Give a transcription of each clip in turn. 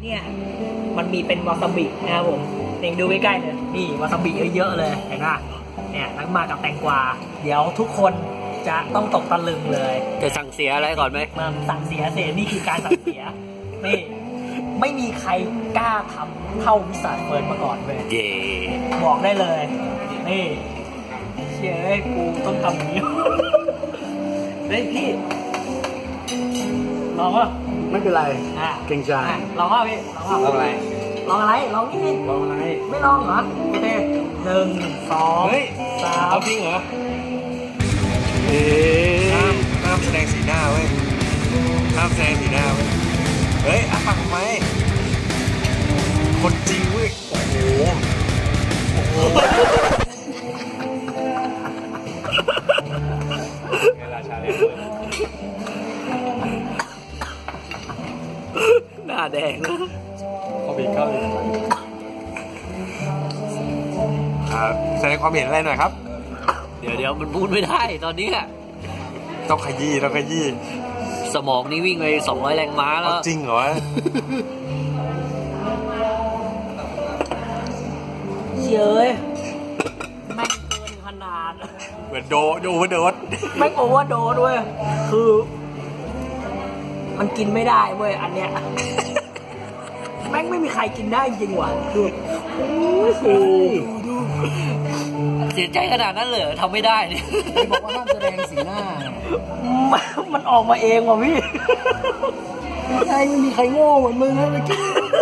เนี่ยมันมีเป็นวาซาบินะครับผมเองดูใกล้ๆเลยนี่วาซาบิเยอะๆเลยเห็นป่ะเนี่ยแล้วมากับแตงกวาเดี๋ยวทุกคนจะต้องตกตะลึงเลยจะสั่งเสียอะไรก่อนไหมมันสั่งเสียเสียนี่คือการสั่งเสียนี่ไม่มีใครกล้าทำเท่าวิสาเฟิร์นมาก่อนเลยบอกได้เลยนี่เชื่อกูต้องทำอย่างนี้เฮ้ยพี่ลองวะไม่เป็นไรเก่งใจลองวะพี่ลองอะไรลองอะไรลองนี่ลองอะไรไม่ลองเหรอโอเค1 2 3 เอาจริงเหรอห้ามแสดงสีหน้าเว้ยห้ามแสดงสีหน้าเว้ยเฮ้ยอ่ะทำไมคนจริงเว้ยโอ้โหราชาเลยหน้าแดงเขาบีบเข้าดิแสดงความเห็นอะไรหน่อยครับเดี๋ยวมันพูดไม่ได้ตอนนี้ต้องขยี้สมองนี่วิ่งไป200 แรงม้าแล้วจริงเหรอเยอะแม่งเกินขนาดเหมือนโดดแม่งโอเวอร์โดดด้วยคือมันกินไม่ได้เว้ยอันเนี้ยแม่งไม่มีใครกินได้จริงว่ะคือดูเสียใจขนาดนั้นเลยทำไม่ได้เนี่ยบอกว่าห้ามแสดงสีหน้ามันออกมาเองว่ะพี่ไม่มีใครโง่เหมือนมึงนะไปกิน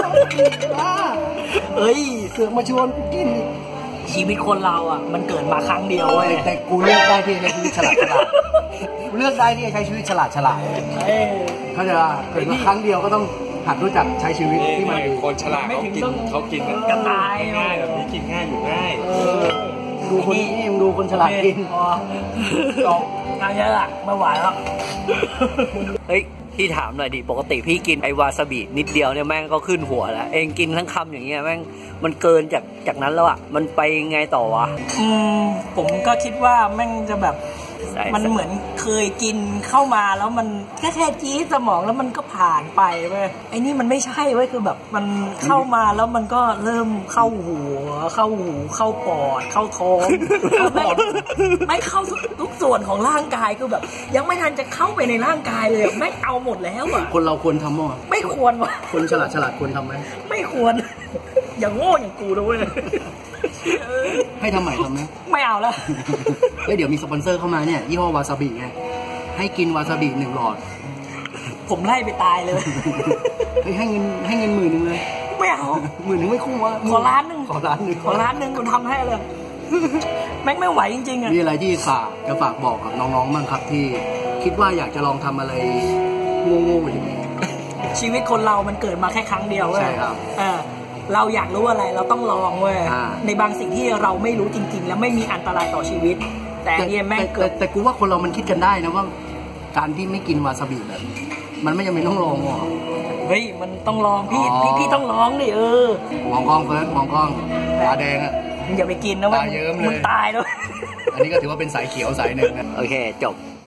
เอ้ยเสือกมาชวนกูกินชีวิตคนเราอ่ะมันเกิดมาครั้งเดียวเว้ยแต่กูเลือกได้ที่จะใช้ชีวิตฉลาดกูเลือกได้ที่จะใช้ชีวิตฉลาดเขาจะเกิดมาครั้งเดียวก็ต้องหัดรู้จักใช้ชีวิตที่มันคนฉลาดเขากินกระต่ายง่ายแบบนี้กินง่ายอยู่ง่ายดูคนนี้ดูคนฉลาดกินจบงานเยอะอะไม่ไหวแล้วเฮ้ยพี่ถามหน่อยดิปกติพี่กินไอวาซาบินิดเดียวเนี่ยแม่งก็ขึ้นหัวแล้วเองกินทั้งคำอย่างเงี้ยแม่งมันเกินจากนั้นแล้วอ่ะมันไปไงต่อวะผมก็คิดว่าแม่งจะแบบมันเหมือนเคยกินเข้ามาแล้วมันแค่จี๊ดสมองแล้วมันก็ผ่านไปเว้ยไอ้นี่มันไม่ใช่เว้ยคือแบบมันเข้ามาแล้วมันก็เริ่มเข้าหัวเข้าหูเข้าปอดเข้าท้องไม่เข้าทุกส่วนของร่างกายคือแบบยังไม่ทันจะเข้าไปในร่างกายเลยไม่เอาหมดแล้วอ่ะคนเราควรทำมั้ยไม่ควรวะคนฉลาดควรทำไหมไม่ควรอย่างโง่อย่างกูด้วยให้ทำใหม่ทำไหมไม่เอาแล้วเดี๋ยวมีสปอนเซอร์เข้ามาเนี่ยยี่ห้อวาซาบิไงให้กินวาซาบิ1 หลอดผมไล่ไปตายเลยให้เงิน10,000เลยไม่เอา 10,000ไม่คุ้มวะขอล้านหนึ่งกูทำให้เลยแม่งไม่ไหวจริงๆอ่ะมีอะไรที่จะฝากบอกกับน้องๆบ้างครับที่คิดว่าอยากจะลองทำอะไรโง่ๆอย่างนี้ชีวิตคนเรามันเกิดมาแค่ครั้งเดียวเว้ยใช่ครับเราอยากรู้อะไรเราต้องลองเว้ยในบางสิ่งที่เราไม่รู้จริงๆแล้วไม่มีอันตรายต่อชีวิตแต่เนี่ยแม่งเกิดแต่กูว่าคนเรามันคิดกันได้นะว่าการที่ไม่กินวาซาบิแบบมันไม่จำเป็นต้องลองหรอกเฮ้ยมันต้องลองพี่ต้องลองดิมองกล้องเฟิร์สมองกล้องตาแดงอ่ะอย่าไปกินนะเว้ยตาเยิ้มเลยมึงตายแล้วอันนี้ก็ถือว่าเป็นสายเขียวสายหนึ่งนะโอเคจบ